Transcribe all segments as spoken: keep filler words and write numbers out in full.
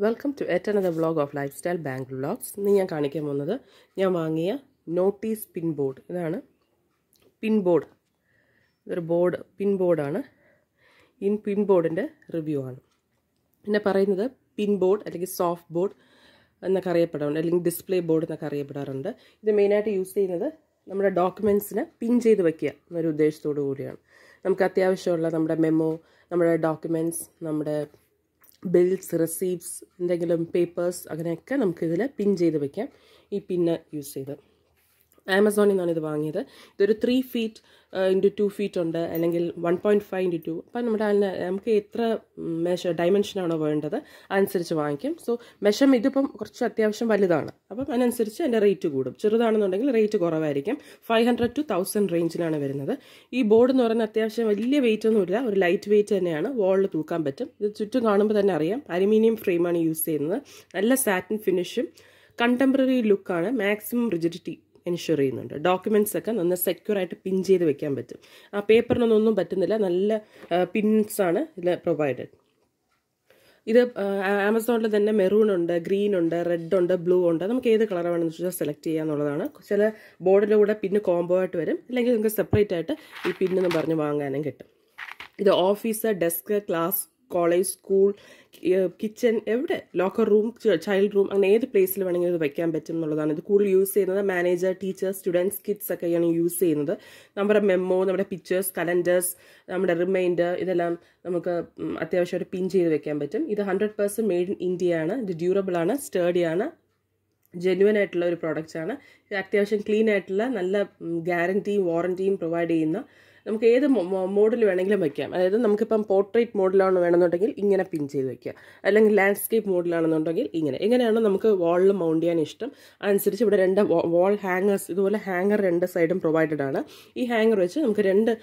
Welcome to yet another vlog of Lifestyle Bank Vlogs. ഇന്ന് ഞാൻ കാണിക്കാൻ പോകുന്നത് ഞാൻ വാങ്ങിയ നോട്ടീസ് പിൻ ബോർഡ്. ഇതാണ് പിൻ ബോർഡ്. ഇതൊരു ബോർഡ് പിൻ ബോർഡാണ്. ഈ പിൻ ബോർഡിൻ്റെ റിവ്യൂ ആണ്. പിന്നെ പറയുന്നത് പിൻ ബോർഡ് അല്ലെങ്കിൽ സോഫ്റ്റ് ബോർഡ് എന്നൊക്കെ അറിയപ്പെടാറുണ്ട്, അല്ലെങ്കിൽ ഡിസ്പ്ലേ ബോർഡ് എന്നൊക്കെ അറിയപ്പെടാറുണ്ട്. ഇത് മെയിനായിട്ട് യൂസ് ചെയ്യുന്നത് നമ്മുടെ ഡോക്യുമെൻറ്റ്സിനെ പിൻ ചെയ്ത് വയ്ക്കുക എന്നൊരു ഉദ്ദേശത്തോടു കൂടിയാണ്. നമുക്ക് അത്യാവശ്യമുള്ള നമ്മുടെ മെമ്മോ, നമ്മുടെ ഡോക്യുമെൻറ്റ്സ്, നമ്മുടെ ബിൽസ്, റെസീപ്റ്റ്സ്, എന്തെങ്കിലും പേപ്പേഴ്സ് അങ്ങനെയൊക്കെ നമുക്കിതിൽ പിൻ ചെയ്ത് വയ്ക്കാം ഈ പിന്ന് യൂസ് ചെയ്ത്. ആമസോണിൽ നിന്നാണ് ഇത് വാങ്ങിയത്. ഇതൊരു three feet into two feet ഉണ്ട്, അല്ലെങ്കിൽ one point five into two. അപ്പം നമ്മുടെ അതിന് നമുക്ക് എത്ര മെഷർ ഡയമെൻഷനാണോ വേണ്ടത് അതനുസരിച്ച് വാങ്ങിക്കും. സോ മെഷർ ഇതിപ്പം കുറച്ച് അത്യാവശ്യം വലുതാണ്, അപ്പം അതിനനുസരിച്ച് അതിൻ്റെ റേറ്റ് കൂടും. ചെറുതാണെന്നുണ്ടെങ്കിൽ റേറ്റ് കുറവായിരിക്കും. ഫൈവ് ഹൺഡ്രഡ് ടു തൗസൻഡ് റേഞ്ചിലാണ് വരുന്നത്. ഈ ബോർഡ് എന്ന് പറയുന്നത് അത്യാവശ്യം വലിയ വെയിറ്റ് ഒന്നുമില്ല, ഒരു ലൈറ്റ് വെയിറ്റ് തന്നെയാണ്. വാളിൽ തൂക്കാൻ പറ്റും. ഇത് ചുറ്റും കാണുമ്പോൾ തന്നെ അറിയാം അലുമിനിയം ഫ്രെയിമാണ് യൂസ് ചെയ്യുന്നത്. നല്ല സാറ്റിൻ ഫിനിഷും കണ്ടംപററി ലുക്കാണ്. മാക്സിമം റിജിഡിറ്റി എൻഷുർ ചെയ്യുന്നുണ്ട്. ഡോക്യുമെൻറ്റ്സ് ഒക്കെ നന്ന സെക്യൂർ ആയിട്ട് പിൻ ചെയ്ത് വെക്കാൻ പറ്റും. ആ പേപ്പറിനൊന്നും പറ്റുന്നില്ല. നല്ല പിൻസാണ് ഇതിൽ പ്രൊവൈഡഡ്. ഇത് ആമസോണിൽ തന്നെ മെറൂൺ ഉണ്ട്, ഗ്രീൻ ഉണ്ട്, റെഡ് ഉണ്ട്, ബ്ലൂ ഉണ്ട്. നമുക്ക് ഏത് കളർ വേണമെന്ന് വെച്ചാൽ സെലക്ട് ചെയ്യുക എന്നുള്ളതാണ്. ചില ബോർഡിൻ്റെ കൂടെ പിന്ന് കോംബോ ആയിട്ട് വരും, അല്ലെങ്കിൽ നിങ്ങൾക്ക് സെപ്പറേറ്റ് ആയിട്ട് ഈ പിന്നെന്ന് പറഞ്ഞ് വാങ്ങാനും കിട്ടും. ഇത് office, desk, class, college, school, kitchen, എവിടെ, ലോക്കർ റൂം, ചൈൽഡ് റൂം, അങ്ങനെ ഏത് പ്ലേസിൽ വേണമെങ്കിൽ ഇത് വയ്ക്കാൻ പറ്റും എന്നുള്ളതാണ്. ഇത് കൂടുതൽ യൂസ് ചെയ്യുന്നത് മാനേജർ, ടീച്ചേഴ്സ്, സ്റ്റുഡൻസ്, കിഡ്സ് ഒക്കെയാണ് യൂസ് ചെയ്യുന്നത്. നമ്മുടെ മെമ്മോ, നമ്മുടെ പിക്ചേഴ്സ്, കലണ്ടേഴ്സ്, നമ്മുടെ റിമൈൻഡർ, ഇതെല്ലാം നമുക്ക് അത്യാവശ്യമായിട്ട് പിൻ ചെയ്ത് വെക്കാൻ പറ്റും. ഇത് hundred percent made in India ആണ്. ഇത് ഡ്യൂറബിൾ ആണ്, സ്റ്റേഡി ആണ്, ജെന്യുവൻ ആയിട്ടുള്ള ഒരു പ്രോഡക്റ്റ്സ് ആണ്. ഇത് അത്യാവശ്യം ക്ലീൻ ആയിട്ടുള്ള നല്ല ഗ്യാരണ്ടിയും വാറണ്ടിയും പ്രൊവൈഡ് ചെയ്യുന്ന, നമുക്ക് ഏത് മോഡിൽ വേണമെങ്കിലും വയ്ക്കാം. അതായത് നമുക്കിപ്പം പോർട്രേറ്റ് മോഡിലാണ് വേണമെന്നുണ്ടെങ്കിൽ ഇങ്ങനെ പിൻ ചെയ്ത് വയ്ക്കുക, അല്ലെങ്കിൽ ലാൻഡ്സ്കേപ്പ് മോഡിലാണെന്നുണ്ടെങ്കിൽ ഇങ്ങനെ. എങ്ങനെയാണോ നമുക്ക് വാളിൽ മൗണ്ട് ചെയ്യാൻ ഇഷ്ടം അതനുസരിച്ച് ഇവിടെ രണ്ട് വാൾ ഹാങ്ങേഴ്സ്, ഇതുപോലെ ഹാങ്ങർ രണ്ട് സൈഡും പ്രൊവൈഡഡ് ആണ്. ഈ ഹാങ്ങർ വെച്ച് നമുക്ക് രണ്ട്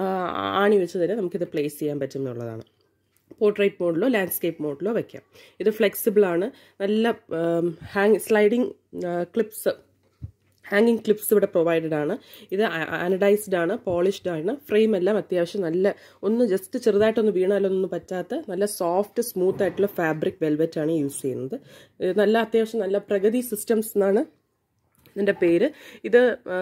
ആണി വെച്ച് തന്നെ നമുക്കിത് പ്ലേസ് ചെയ്യാൻ പറ്റും എന്നുള്ളതാണ്. പോർട്രേറ്റ് മോഡിലോ ലാൻഡ്സ്കേപ്പ് മോഡിലോ വയ്ക്കാം. ഇത് ഫ്ലെക്സിബിൾ ആണ്. നല്ല ഹാങ് സ്ലൈഡിങ് ക്ലിപ്സ്, ഹാങ്ങിങ് ക്ലിപ്സ് ഇവിടെ പ്രൊവൈഡഡ് ആണ്. ഇത് ആനഡൈസ്ഡ് ആണ്, പോളിഷ്ഡ് ആണ്. ഫ്രെയിം എല്ലാം അത്യാവശ്യം നല്ല, ഒന്ന് ജസ്റ്റ് ചെറുതായിട്ടൊന്ന് വീണാലൊന്നും പറ്റാത്ത നല്ല സോഫ്റ്റ് സ്മൂത്ത് ആയിട്ടുള്ള ഫാബ്രിക് വെൽവെറ്റ് ആണ് യൂസ് ചെയ്യുന്നത്. നല്ല അത്യാവശ്യം നല്ല പ്രഗതി സിസ്റ്റംസ് എന്നാണ് ഇതിൻ്റെ പേര്. ഇത്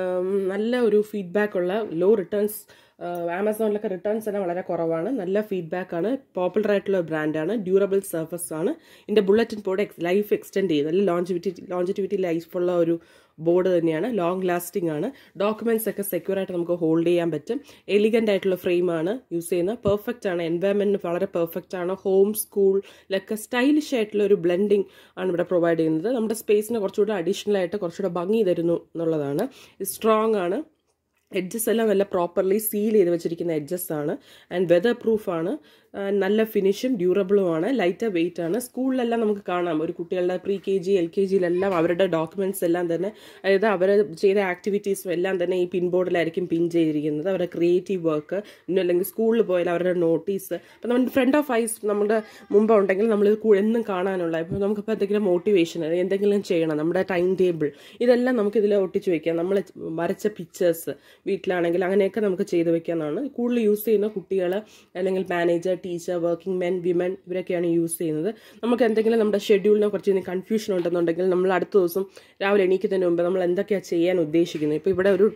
നല്ല ഒരു ഫീഡ്ബാക്ക് ഉള്ള, ലോ റിട്ടേൺസ്, ആമസോണിലൊക്കെ റിട്ടേൺസ് എല്ലാം വളരെ കുറവാണ്. നല്ല ഫീഡ്ബാക്ക് ആണ്. പോപ്പുലർ ആയിട്ടുള്ള ബ്രാൻഡാണ്. ഡ്യൂറബിൾ സർഫസ് ആണ്. ഇതിൻ്റെ ബുള്ളറ്റിൻ ബോർഡ് ലൈഫ് എക്സ്റ്റെൻഡ് ചെയ്ത് നല്ല ലോഞ്ചിവിറ്റി ലോഞ്ചിറ്റിവിറ്റി ലൈഫുള്ള ഒരു ബോർഡ് തന്നെയാണ്. ലോങ് ലാസ്റ്റിംഗ് ആണ്. ഡോക്യുമെന്റ്സ് ഒക്കെ സെക്യൂർ ആയിട്ട് നമുക്ക് ഹോൾഡ് ചെയ്യാൻ പറ്റും. എലിഗന്റ് ആയിട്ടുള്ള ഫ്രെയിമാണ് യൂസ് ചെയ്യുന്നത്. പെർഫെക്റ്റ് ആണ്. എൻവയറമെന്റിന് വളരെ പെർഫെക്റ്റ് ആണ്. ഹോം, സ്കൂളിലൊക്കെ സ്റ്റൈലിഷ് ആയിട്ടുള്ള ഒരു ബ്ലെൻഡിങ് ആണ് ഇവിടെ പ്രൊവൈഡ് ചെയ്യുന്നത്. നമ്മുടെ സ്പേസിന് കുറച്ചുകൂടെ അഡീഷണൽ ആയിട്ട് കുറച്ചുകൂടെ ഭംഗി തരുന്നു എന്നുള്ളതാണ്. സ്ട്രോങ് ആണ്. എഡ്ജസ് എല്ലാം നല്ല പ്രോപ്പർലി സീൽ ചെയ്ത് വെച്ചിരിക്കുന്ന എഡ്ജസ് ആണ്. ആൻഡ് വെതർ പ്രൂഫ് ആണ്. നല്ല ഫിനിഷും ഡ്യൂറബിളും ആണ്. ലൈറ്റർ വെയിറ്റ് ആണ്. സ്കൂളിലെല്ലാം നമുക്ക് കാണാം, ഒരു കുട്ടികളുടെ pre K G, L K ജിയിലെല്ലാം അവരുടെ ഡോക്യുമെന്റ്സ് എല്ലാം തന്നെ, അതായത് അവർ ചെയ്ത ആക്ടിവിറ്റീസും എല്ലാം തന്നെ ഈ പിൻ ബോർഡിലായിരിക്കും പിൻ ചെയ്തിരിക്കുന്നത്. അവരുടെ ക്രിയേറ്റീവ് വർക്ക്, അല്ലെങ്കിൽ സ്കൂളിൽ പോയാൽ അവരുടെ നോട്ടീസ്. അപ്പം നമ്മുടെ ഫ്രണ്ട് ഓഫ് ഐസ് നമ്മുടെ മുമ്പ് ഉണ്ടെങ്കിൽ നമ്മളിത് എന്നും കാണാനുള്ള, ഇപ്പോൾ നമുക്കിപ്പോൾ എന്തെങ്കിലും മോട്ടിവേഷൻ, എന്തെങ്കിലും ചെയ്യണം, നമ്മുടെ ടൈം ടേബിൾ, ഇതെല്ലാം നമുക്കിതിൽ ഒട്ടിച്ച് വയ്ക്കാം. നമ്മൾ വരച്ച പിക്ചേഴ്സ് വീട്ടിലാണെങ്കിൽ അങ്ങനെയൊക്കെ നമുക്ക് ചെയ്ത് വെക്കാമെന്നാണ്. കൂടുതൽ യൂസ് ചെയ്യുന്ന കുട്ടികൾ, അല്ലെങ്കിൽ manager, teacher, working men, women, ഇവരൊക്കെയാണ് യൂസ് ചെയ്യുന്നത്. നമുക്ക് എന്തെങ്കിലും നമ്മുടെ ഷെഡ്യൂളിനെ കുറച്ച് കൺഫ്യൂഷൻ ഉണ്ടെന്നുണ്ടെങ്കിൽ നമ്മൾ അടുത്ത ദിവസം രാവിലെ എണീക്കുന്നതിന് മുമ്പ് നമ്മൾ എന്തൊക്കെയാണ് ചെയ്യാൻ ഉദ്ദേശിക്കുന്നത്. ഇപ്പോൾ ഇവിടെ ഒരു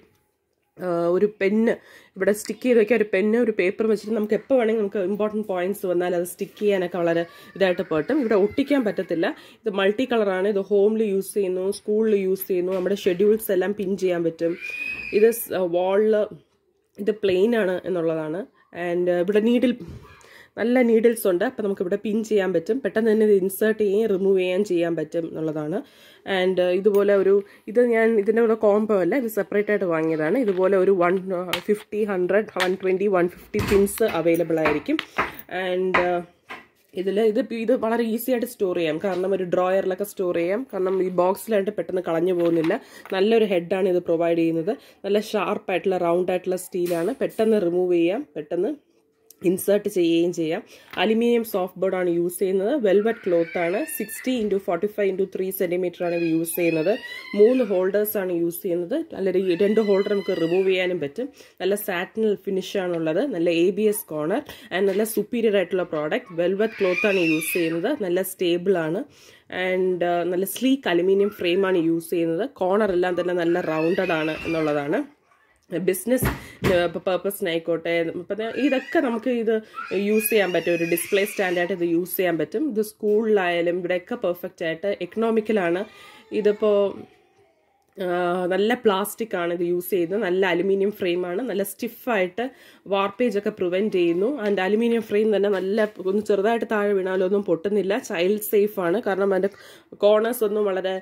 ഒരു പെന്ന് ഇവിടെ സ്റ്റിക്ക് ചെയ്ത് വയ്ക്കാൻ, ഒരു പെന്ന്, ഒരു പേപ്പർ വെച്ചിട്ട് നമുക്ക് എപ്പോൾ വേണമെങ്കിൽ നമുക്ക് ഇമ്പോർട്ടൻറ്റ് പോയിന്റ്സ് വന്നാൽ അത് സ്റ്റിക്ക് ചെയ്യാനൊക്കെ വളരെ ഇതായിട്ട് പറ്റും. ഇവിടെ ഒട്ടിക്കാൻ പറ്റത്തില്ല. ഇത് മൾട്ടി കളറാണ്. ഇത് ഹോമിൽ യൂസ് ചെയ്യുന്നു, സ്കൂളിൽ യൂസ് ചെയ്യുന്നു. നമ്മുടെ ഷെഡ്യൂൾസ് എല്ലാം പിൻ ചെയ്യാൻ പറ്റും. ഇത് വാളിൽ, ഇത് പ്ലെയിൻ ആണ് എന്നുള്ളതാണ്. ആൻഡ് ഇവിടെ നീഡിൽ, നല്ല നീഡിൽസ് ഉണ്ട്. അപ്പം നമുക്കിവിടെ പിൻ ചെയ്യാൻ പറ്റും. പെട്ടെന്ന് തന്നെ ഇത് ഇൻസേർട്ട് ചെയ്യുകയും റിമൂവ് ചെയ്യാൻ ചെയ്യാൻ പറ്റും എന്നുള്ളതാണ്. ആൻഡ് ഇതുപോലെ ഒരു, ഇത് ഞാൻ ഇതിൻ്റെ കൂടെ കോംബോ അല്ല, ഇത് സെപ്പറേറ്റ് ആയിട്ട് വാങ്ങിയതാണ്. ഇതുപോലെ ഒരു one fifty hundred one twenty one fifty pins available ആയിരിക്കും. ആൻഡ് ഇതിൽ ഇത് ഇത് വളരെ ഈസി ആയിട്ട് സ്റ്റോർ ചെയ്യാം. കാരണം ഒരു ഡ്രോയറിലൊക്കെ സ്റ്റോർ ചെയ്യാം. കാരണം ഈ ബോക്സിലായിട്ട് പെട്ടെന്ന് കളഞ്ഞു പോകുന്നില്ല. നല്ലൊരു ഹെഡാണ് ഇത് പ്രൊവൈഡ് ചെയ്യുന്നത്. നല്ല ഷാർപ്പായിട്ടുള്ള റൗണ്ട് ആയിട്ടുള്ള സ്റ്റീലാണ്. പെട്ടെന്ന് റിമൂവ് ചെയ്യാം, പെട്ടെന്ന് ഇൻസേർട്ട് ചെയ്യുകയും ചെയ്യാം. അലുമിനിയം സോഫ്റ്റ് ബോർഡാണ് യൂസ് ചെയ്യുന്നത്. വെൽവെറ്റ് ക്ലോത്ത് ആണ്. Sixty into forty five into three centimetre ആണ് ഇത് യൂസ് ചെയ്യുന്നത്. മൂന്ന് ഹോൾഡേഴ്സാണ് യൂസ് ചെയ്യുന്നത്. അല്ലെങ്കിൽ രണ്ട് ഹോൾഡർ നമുക്ക് റിമൂവ് ചെയ്യാനും പറ്റും. നല്ല സാറ്റിനൽ ഫിനിഷ് ആണുള്ളത്. നല്ല A B S corner and നല്ല സുപ്പീരിയർ ആയിട്ടുള്ള പ്രോഡക്റ്റ്. വെൽവെറ്റ് ക്ലോത്ത് ആണ് യൂസ് ചെയ്യുന്നത്. നല്ല സ്റ്റേബിൾ ആണ് ആൻഡ് നല്ല സ്ലീക്ക് അലുമിനിയം ഫ്രെയിമാണ് യൂസ് ചെയ്യുന്നത്. കോർണർ എല്ലാം തന്നെ നല്ല റൗണ്ടഡ് ആണ് എന്നുള്ളതാണ്. ബിസിനസ് പർപ്പസിനായിക്കോട്ടെ ഇപ്പം ഇതൊക്കെ നമുക്ക് ഇത് യൂസ് ചെയ്യാൻ പറ്റും. ഒരു ഡിസ്പ്ലേ സ്റ്റാൻഡായിട്ട് ഇത് യൂസ് ചെയ്യാൻ പറ്റും. ഇത് സ്കൂളിലായാലും ഇവിടെയൊക്കെ പെർഫെക്റ്റ് ആയിട്ട് എക്കണോമിക്കലാണ്. ഇതിപ്പോൾ നല്ല പ്ലാസ്റ്റിക് ആണ് ഇത് യൂസ് ചെയ്യുന്നത്. നല്ല അലുമിനിയം ഫ്രെയിമാണ്. നല്ല സ്റ്റിഫായിട്ട് വാർപ്പേജ് ഒക്കെ പ്രിവെൻറ്റ് ചെയ്യുന്നു. ആൻഡ് അലുമിനിയം ഫ്രെയിം തന്നെ നല്ല ഒന്ന് ചെറുതായിട്ട് താഴെ വീണാലും ഒന്നും പൊട്ടുന്നില്ല. ചൈൽഡ് സേഫ് ആണ്. കാരണം അതിൻ്റെ കോർണേഴ്സ് ഒന്നും വളരെ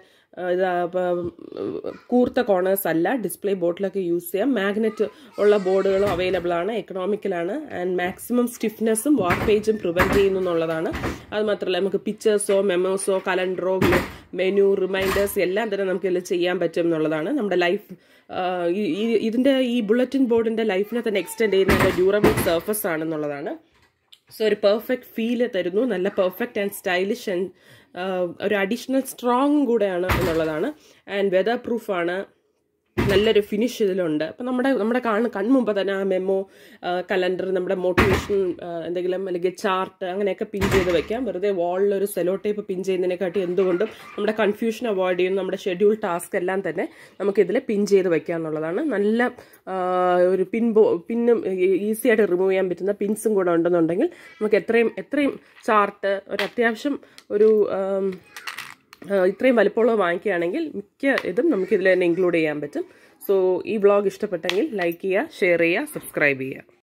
കൂർത്ത കോർണേഴ്സ് അല്ല. ഡിസ്പ്ലേ ബോർഡിലൊക്കെ യൂസ് ചെയ്യാം. മാഗ്നറ്റ് ഉള്ള ബോർഡുകളും അവൈലബിൾ ആണ്. എക്കണോമിക്കലാണ് ആൻഡ് മാക്സിമം സ്റ്റിഫ്നെസ്സും വാർപ്പേജും പ്രിവെൻറ്റ് ചെയ്യുന്നു എന്നുള്ളതാണ്. അത് മാത്രമല്ല നമുക്ക് പിക്ചേഴ്സോ മെമ്മോസോ കലണ്ടറോ മെനു റിമൈൻഡേഴ്സ് എല്ലാം തന്നെ നമുക്ക് ഇതിൽ ചെയ്യാൻ പറ്റും എന്നുള്ളതാണ്. നമ്മുടെ ലൈഫ് ഇതിൻ്റെ ഈ ബുള്ളറ്റിൻ ബോർഡിൻ്റെ ലൈഫിനെ തന്നെ എക്സ്റ്റെൻഡ് ചെയ്യുന്ന ഡ്യൂറബിൾ സർഫസ് ആണെന്നുള്ളതാണ്. സോ ഒരു പെർഫെക്റ്റ് ഫീല് തരുന്നു. നല്ല പെർഫെക്റ്റ് ആൻഡ് സ്റ്റൈലിഷ് ആൻഡ് ഒരു അഡീഷണൽ സ്ട്രോങ് കൂടെയാണ് എന്നുള്ളതാണ്. ആൻഡ് വെതർ പ്രൂഫാണ്. നല്ലൊരു ഫിനിഷ് ഇതിലുണ്ട്. അപ്പം നമ്മുടെ നമ്മുടെ കാണുന്ന കൺമുമ്പ് തന്നെ ആ മെമ്മോ കലണ്ടർ നമ്മുടെ മോട്ടിവേഷൻ എന്തെങ്കിലും അല്ലെങ്കിൽ ചാർട്ട് അങ്ങനെയൊക്കെ പിൻ ചെയ്ത് വെക്കാം. വെറുതെ വാളിലൊരു സെലോ ടേപ്പ് പിൻ ചെയ്യുന്നതിനെക്കാട്ടി എന്തുകൊണ്ടും നമ്മുടെ കൺഫ്യൂഷൻ അവോയ്ഡ് ചെയ്യുന്നു. നമ്മുടെ ഷെഡ്യൂൾ ടാസ്ക് എല്ലാം തന്നെ നമുക്കിതിൽ പിൻ ചെയ്ത് വെക്കാം എന്നുള്ളതാണ്. നല്ല ഒരു പിൻ ബോ പിന്നും ഈസി ആയിട്ട് റിമൂവ് ചെയ്യാൻ പറ്റുന്ന പിൻസും കൂടെ ഉണ്ടെന്നുണ്ടെങ്കിൽ നമുക്ക് എത്രയും എത്രയും ചാർട്ട് ഒരു അത്യാവശ്യം ഒരു ഇത്രയും വലുപ്പമുള്ളത് വാങ്ങിക്കുകയാണെങ്കിൽ മിക്ക ഇതും നമുക്കിതിൽ തന്നെ ഇൻക്ലൂഡ് ചെയ്യാൻ പറ്റും. സോ ഈ വ്ളോഗ് ഇഷ്ടപ്പെട്ടെങ്കിൽ ലൈക്ക് ചെയ്യുക, ഷെയർ ചെയ്യുക, സബ്സ്ക്രൈബ് ചെയ്യുക.